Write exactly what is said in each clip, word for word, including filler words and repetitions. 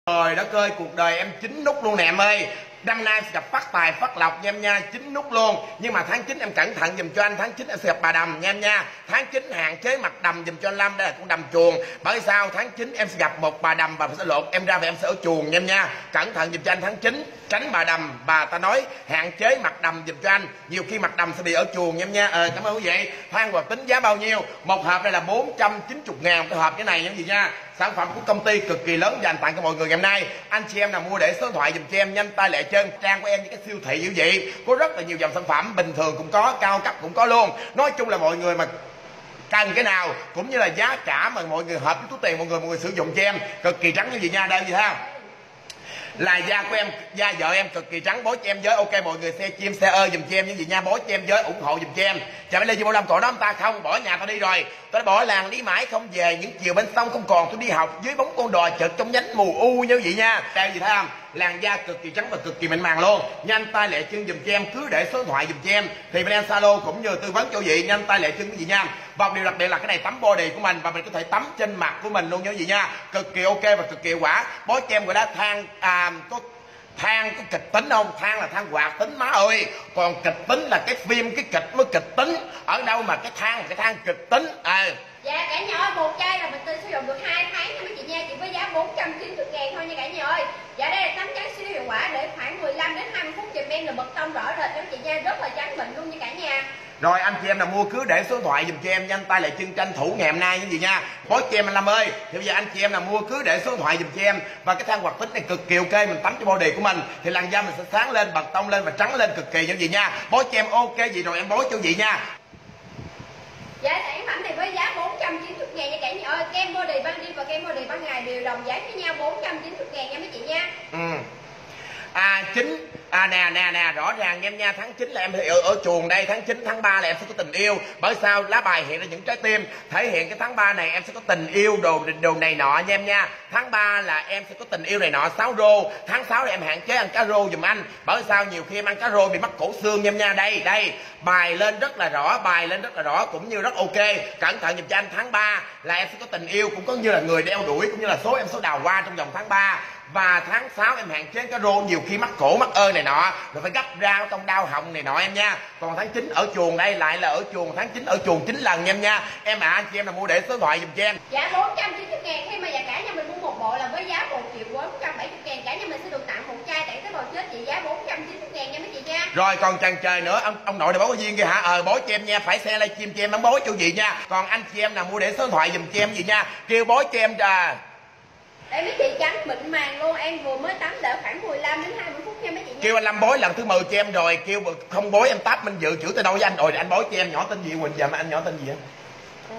Trời đất ơi, cuộc đời em chín nút luôn nè em ơi. Năm nay em sẽ gặp phát tài phát lộc nha em nha, chín nút luôn. Nhưng mà tháng chín em cẩn thận dùm cho anh, tháng chín em sẽ gặp bà đầm nha em nha. Tháng chín hạn chế mặt đầm dùm cho anh Lâm, đây là con đầm chuồng. Bởi sao tháng chín em sẽ gặp một bà đầm, bà sẽ lột em ra và em sẽ ở chuồng nha em nha. Cẩn thận dùm cho anh tháng chín, tránh bà đầm. Bà ta nói hạn chế mặt đầm dùm cho anh, nhiều khi mặt đầm sẽ bị ở chuồng nha em nha. Ờ, cảm ơn quý vị. Than hoạt tính giá bao nhiêu? Một hộp đây là bốn trăm chín mươi ngàn cái hộp cái này nha quý vị nha. Sản phẩm của công ty cực kỳ lớn dành tặng cho mọi người ngày hôm nay. Anh chị em nào mua để số điện thoại dùm cho em, nhanh tay lẹ chân. Trang của em những cái siêu thị dữ vậy, có rất là nhiều dòng sản phẩm, bình thường cũng có, cao cấp cũng có luôn. Nói chung là mọi người mà cần cái nào cũng như là giá cả mà mọi người hợp với túi tiền mọi người mọi người sử dụng cho em, cực kỳ trắng như vậy nha. Đây gì ha, là da của em, da vợ em cực kỳ trắng, bó cho em với. Ok mọi người xe chim xe ơi dùm cho em những gì nha, bó cho em với, ủng hộ dùm cho em. Chào mấy Lê Chi Bảo Lâm cỏ đó ta không bỏ nhà tao đi rồi, tao bỏ làng đi mãi không về, những chiều bên sông không còn, tôi đi học dưới bóng con đò chợt trong nhánh mù u như vậy nha. Đây gì thấy không, làn da cực kỳ trắng và cực kỳ mịn màng luôn. Nhanh tay lẹ chân dùm cho em, cứ để số điện thoại dùm cho em thì bên em Salo cũng như tư vấn cho vị. Nhanh tay lẹ chân cái gì nha. Và một điều đặc biệt là cái này tắm body của mình và mình có thể tắm trên mặt của mình luôn như vậy nha, cực kỳ ok và cực kỳ hiệu quả. Bó cho em gọi là than à, có than có kịch tính không? Than là than hoạt tính má ơi, còn kịch tính là cái phim cái kịch mới kịch tính. Ở đâu mà cái than là cái than kịch tính à. Dạ cả nhà ơi, một chai là mình tự sử dụng được hai tháng nha mấy chị nha, chỉ với giá bốn trăm chín mươi ngàn thôi nha cả nhà ơi. Dạ đây là tắm trắng siêu hiệu quả, để khoảng mười lăm đến hai mươi phút chùm em là mật tông rõ rệt cho chị nha, rất là trắng mịn luôn nha cả nhà. Rồi anh chị em nào mua cứ để số điện thoại dùm cho em, nhanh tay lại chân tranh thủ ngày hôm nay như gì nha. Bó cho em anh Lâm ơi. Thì bây giờ anh chị em nào mua cứ để số điện thoại dùm cho em. Và cái than hoạt tính này cực kỳ ok, mình tắm cho body của mình thì làn da mình sẽ sáng lên, bật tông lên và trắng lên cực kỳ như vậy nha. Bó cho em ok gì rồi em bó cho chị nha. Giá sản phẩm này với giá bốn trăm chín mươi ngàn nha cả nhà ơi. Kem body ban đêm và kem body ban ngày đều đồng giá với nhau bốn trăm chín mươi ngàn nha mấy chị nha. Ừ. À chín à nè nè nè rõ ràng em nha, tháng chín là em ở, ở chuồng đây, tháng chín tháng ba là em sẽ có tình yêu. Bởi sao lá bài hiện ra những trái tim thể hiện cái tháng ba này em sẽ có tình yêu đồ đồ này nọ nha em nha. Tháng ba là em sẽ có tình yêu này nọ, sáu rô. Tháng sáu là em hạn chế ăn cá rô giùm anh. Bởi sao nhiều khi em ăn cá rô bị mắc cổ xương nha em nha. Đây đây bài lên rất là rõ, bài lên rất là rõ cũng như rất ok. Cẩn thận giùm cho anh. Tháng ba là em sẽ có tình yêu, cũng có như là người đeo đuổi, cũng như là số em số đào hoa trong vòng tháng ba. Và tháng sáu em hạn chế cá rô, nhiều khi mắc cổ mắc ơ này nọ rồi phải gấp ra trong đau họng này nọ em nha. Còn tháng chín ở chuồng đây lại là ở chuồng, tháng chín ở chuồng chín lần nha em nha. Em à anh chị em là mua để số điện thoại dùm cho em. Giá bốn trăm chín mươi ngàn, khi mà giá cả nhà mình mua một bộ là với giá một triệu bốn trăm bảy mươi ngàn, cả nhà mình sẽ được tặng một chai tặng tế bào chết trị giá bốn trăm chín mươi ngàn nha mấy chị nha. Rồi còn chần chờ nữa, ông ông nội này bó cái duyên kia hả? Ờ bó cho em nha, phải xe livestream cho em bán bó cho gì nha. Còn anh chị em nào mua để số điện thoại dùm cho em gì nha, kêu bó cho em à. Để mấy chị trắng mịn màng luôn, em vừa mới tắm đỡ khoảng mười lăm đến hai mươi phút nha mấy chị nha. Kêu anh Lâm bói lần thứ mười cho em rồi, kêu không bói em táp Minh Dự chữ tới đâu với anh rồi, anh bói cho em. Nhỏ tên gì Quỳnh, giờ mà anh nhỏ tên gì vậy? Ờ...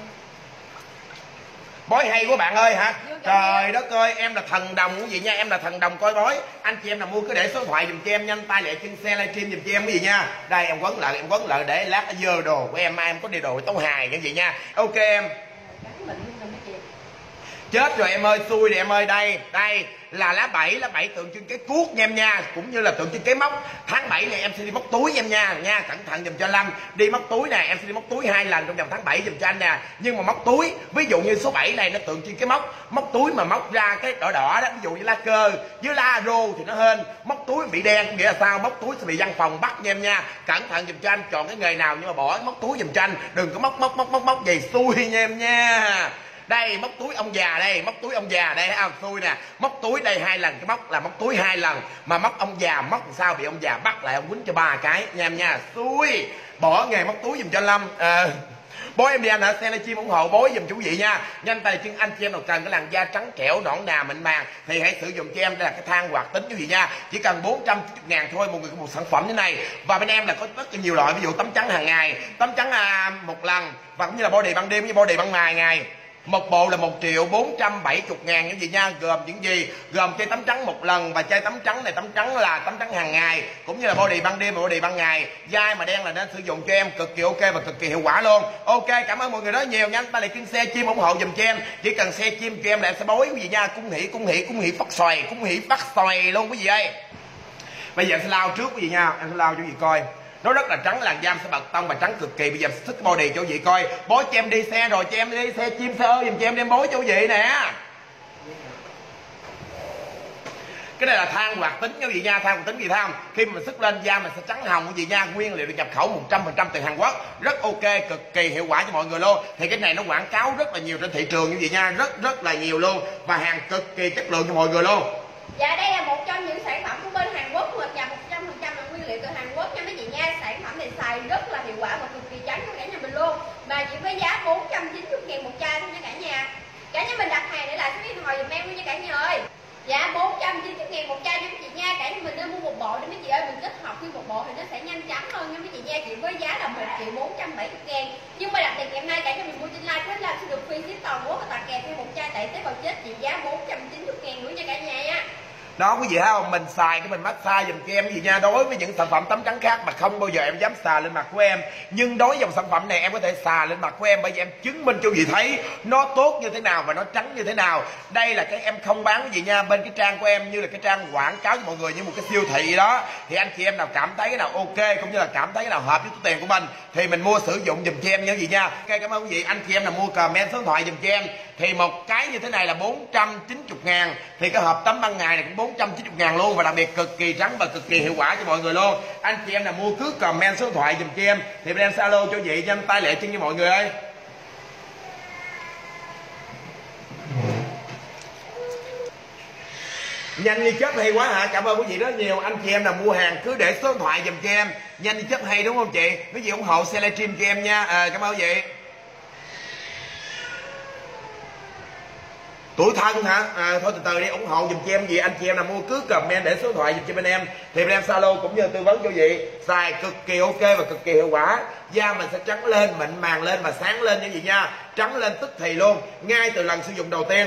Bói hay quá bạn ơi hả? Trời đất ơi, em là thần đồng quý vị nha, em là thần đồng coi bói. Anh chị em nào mua cứ để số điện thoại dùm cho em, nhanh tay lẹ chân xe livestream dùm cho em cái gì nha. Đây em quấn lại, em quấn lại để lát ở dơ đồ của em, mai em có đi đồ tấu hài như vậy nha. Ok em. Chết rồi em ơi, xui rồi em ơi. Đây, đây là lá bảy, lá bảy tượng trưng cái cuốc nha em nha, cũng như là tượng trưng cái móc. Tháng bảy này em sẽ đi móc túi em nha, nha, cẩn thận dùm cho Lâm. Đi móc túi nè, em sẽ đi móc túi hai lần trong vòng tháng bảy dùm cho anh nè. Nhưng mà móc túi, ví dụ như số bảy này nó tượng trưng cái móc, móc túi mà móc ra cái đỏ đỏ đó, ví dụ như lá cơ với lá rô thì nó hên. Móc túi bị đen nghĩa là sao? Móc túi sẽ bị văn phòng bắt nha em nha. Cẩn thận dùm cho anh, chọn cái nghề nào nhưng mà bỏ móc túi dùm cho anh, đừng có móc móc móc móc móc gì xui nha em nha. Đây móc túi ông già, đây móc túi ông già đây thấy không, xui nè. Móc túi đây hai lần, cái móc là móc túi hai lần, mà móc ông già móc làm sao bị ông già bắt lại ông quýnh cho ba cái nha em nha, xui. Bỏ nghề móc túi dùm cho anh Lâm. À, bói em đi anh hả? Xe livestream ủng hộ bói dùm chú vị nha. Nhanh tay chân anh chị em nào cần cái làn da trắng trẻo nõn nà mịn màng thì hãy sử dụng cho em, đây là cái than hoạt tính chú vị nha. Chỉ cần bốn trăm chín mươi ngàn thôi, một người có một sản phẩm như này. Và bên em là có rất là nhiều loại, ví dụ tắm trắng hàng ngày, tắm trắng à, một lần, và cũng như là body ban đêm với body ban ngày ngày. Một bộ là một triệu bốn trăm bảy mươi ngàn những gì nha. Gồm những gì? Gồm chai tắm trắng một lần, và chai tắm trắng này tắm trắng là tắm trắng hàng ngày, cũng như là body ban đêm và body ban ngày. Dai mà đen là nên sử dụng cho em, cực kỳ ok và cực kỳ hiệu quả luôn. Ok, cảm ơn mọi người rất nhiều. Nhanh tay lại kênh xe chim ủng hộ dùm cho em. Chỉ cần xe chim cho em là em sẽ bói quý vị nha. Cung hỷ cung hỷ cung hỷ phát xoài, cung hỷ phát xoài luôn quý vị ơi. Bây giờ em sẽ lao trước quý vị nha, em sẽ lao cho quý vị coi. Nó rất là trắng, làn da sẽ bật tông và trắng cực kỳ. Bây giờ sức body cho quý vị coi. Bói cho em đi xe rồi, cho em đi xe chim xe ơi dùm cho em đem bói cho quý vị nè. Cái này là than hoạt tính quý vị nha. Than hoạt tính gì thấy không? Khi mà mình sức lên da mình sẽ trắng hồng quý vị nha. Nguyên liệu được nhập khẩu một trăm phần trăm từ Hàn Quốc, rất ok, cực kỳ hiệu quả cho mọi người luôn. Thì cái này nó quảng cáo rất là nhiều trên thị trường quý vị nha, rất rất là nhiều luôn, và hàng cực kỳ chất lượng cho mọi người luôn. Dạ đây là một trong những sản phẩm của bên Hàn Quốc, được nhập một trăm phần trăm là nguyên liệu từ Hàn Quốc nha mấy chị nha. Sản phẩm này xài rất là hiệu quả và cực kỳ trắng cho cả nhà mình luôn, mà chỉ với giá bốn trăm chín mươi ngàn một chai thôi nha cả nhà. Cả nhà mình đặt hàng để lại số điện thoại dùm em luôn nha cả nhà ơi. Dạ bốn trăm chín mươi ngàn một chai nha mấy chị nha. Cả nhà mình nên mua một bộ để mấy chị ơi mình kết hợp với một bộ thì nó sẽ nhanh chóng hơn nha mấy chị nha. Chỉ với giá là một triệu bốn trăm bảy mươi ngàn. Nhưng mà đặc biệt ngày hôm nay cả nhà mình mua trên live hết live sẽ được free ship toàn quốc và tặng kèm thêm một chai tẩy tế bào chết trị giá bốn trăm chín mươi ngàn nữa nha cả nhà nha. Đó quý vị thấy không, mình xài cái mình massage dùm cho em gì nha. Đối với những sản phẩm tắm trắng khác mà không bao giờ em dám xài lên mặt của em, nhưng đối với dòng sản phẩm này em có thể xài lên mặt của em, bởi vì em chứng minh cho quý vị thấy nó tốt như thế nào và nó trắng như thế nào. Đây là cái em không bán quý vị nha, bên cái trang của em như là cái trang quảng cáo cho mọi người như một cái siêu thị đó. Thì anh chị em nào cảm thấy cái nào ok cũng như là cảm thấy cái nào hợp với túi tiền của mình thì mình mua sử dụng dùm cho em nha quý vị nha. Ok, cảm ơn quý vị. Anh chị em nào mua comment số điện thoại dùm cho em thì một cái như thế này là bốn trăm chín mươi ngàn, thì cái hộp tắm ban ngày này cũng bốn trăm chín mươi ngàn luôn, và đặc biệt cực kỳ trắng và cực kỳ hiệu quả cho mọi người luôn. Anh chị em nào mua cứ comment số điện thoại dùm cho em thì bên em sẽ alo cho chị nhanh tay lẹ chân cho mọi người ơi. Nhanh như chớp hay quá hả? Cảm ơn quý vị rất nhiều. Anh chị em nào mua hàng cứ để số điện thoại dùm cho em. Nhanh như chớp hay đúng không chị? Quý vị ủng hộ xe livestream cho em nha. À, cảm ơn quý vị. Tuổi thân hả? À, thôi từ từ đi, ủng hộ dùm cho em gì. Anh chị em nào mua cứ comment để số điện thoại dùm cho bên em thì bên em Zalo cũng như tư vấn cho chị. Xài cực kỳ ok và cực kỳ hiệu quả. Da mình sẽ trắng lên, mịn màng lên và sáng lên như vậy nha. Trắng lên tức thì luôn, ngay từ lần sử dụng đầu tiên.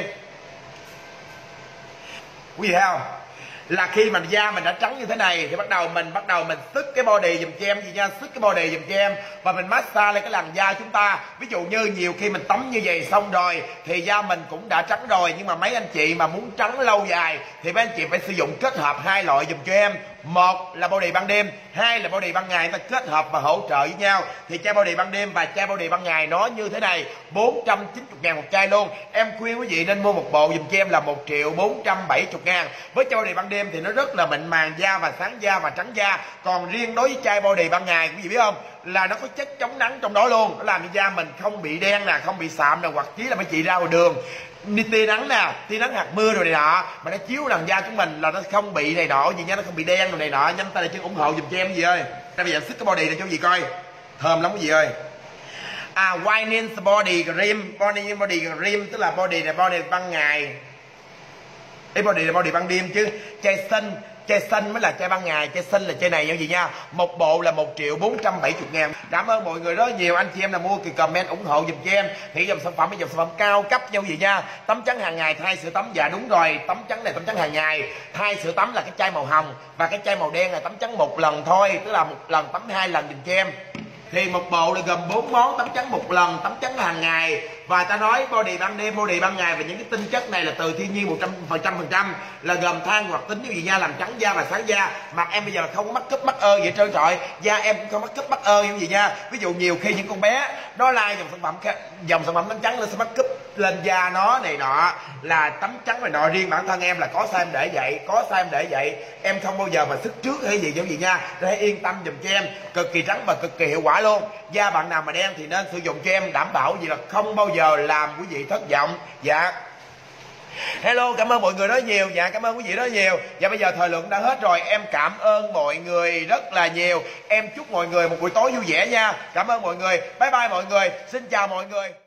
Quý vị thấy không? Là khi mà da mình đã trắng như thế này thì bắt đầu mình bắt đầu mình sức cái body dùm cho em gì nha, sức cái body dùm cho em và mình massage lên cái làn da chúng ta. Ví dụ như nhiều khi mình tắm như vậy xong rồi thì da mình cũng đã trắng rồi, nhưng mà mấy anh chị mà muốn trắng lâu dài thì mấy anh chị phải sử dụng kết hợp hai loại dùm cho em. Một là body ban đêm, hai là body ban ngày, ta kết hợp và hỗ trợ với nhau. Thì chai body ban đêm và chai body ban ngày nó như thế này, bốn trăm chín mươi ngàn một chai luôn. Em khuyên quý vị nên mua một bộ dùm cho em là một triệu bốn trăm bảy mươi ngàn. Với chai body ban đêm thì nó rất là mịn màng da và sáng da và trắng da. Còn riêng đối với chai body ban ngày quý vị biết không, là nó có chất chống nắng trong đó luôn, nó làm cho da mình không bị đen nè, không bị sạm nè, hoặc chí là mấy chị ra ngoài đường đi tia nắng nè, tia nắng hạt mưa rồi này nọ mà nó chiếu làn da của mình là nó không bị này nọ gì nha, nó không bị đen rồi này nọ. Nhanh tay là chân ủng hộ dùm cho em gì ơi. Đây bây giờ sức cái body này cho gì coi, thơm lắm quý vị ơi. À, Whitening Body Cream, body body cream tức là body này body ban ngày, cái body là body ban đêm chứ. Chai xanh, chai xanh mới là chai ban ngày, chai xanh là chai này như gì nha. Một bộ là một triệu bốn trăm bảy mươi ngàn. Cảm ơn mọi người rất nhiều. Anh chị em nào mua thì comment ủng hộ dùm cho em. Thì dòng sản phẩm là dòng sản phẩm cao cấp nhau gì nha. Tắm trắng hàng ngày thay sữa tắm, dạ đúng rồi, tắm trắng này tắm trắng hàng ngày. Thay sữa tắm là cái chai màu hồng và cái chai màu đen là tắm trắng một lần thôi, tức là một lần tắm hai lần dùm cho em. Thì một bộ là gồm bốn món: tắm trắng một lần, tắm trắng hàng ngày, và ta nói body ban đêm, body ban ngày. Và những cái tinh chất này là từ thiên nhiên một trăm phần trăm phần trăm, là gồm than hoạt tính như gì nha, làm trắng da và sáng da. Mặt em bây giờ không có mắc cúp mắc ơ vậy trơn trọi, da em cũng không mắc cúp mắc ơ như gì nha. Ví dụ nhiều khi những con bé nó like dòng sản phẩm dòng sản phẩm tắm trắng lên sẽ mắc cúp lên da nó này nọ, là tắm trắng này nọ. Riêng bản thân em là có size em để vậy, có size em để vậy, em không bao giờ mà sức trước hay gì giống gì nha. Nên hãy yên tâm dùm cho em, cực kỳ trắng và cực kỳ hiệu quả luôn. Da bạn nào mà đen thì nên sử dụng cho em, đảm bảo gì là không bao giờ làm quý vị thất vọng. Dạ hello, cảm ơn mọi người rất nhiều. Dạ cảm ơn quý vị rất nhiều. Dạ bây giờ thời lượng đã hết rồi, em cảm ơn mọi người rất là nhiều. Em chúc mọi người một buổi tối vui vẻ nha. Cảm ơn mọi người, bye bye mọi người, xin chào mọi người.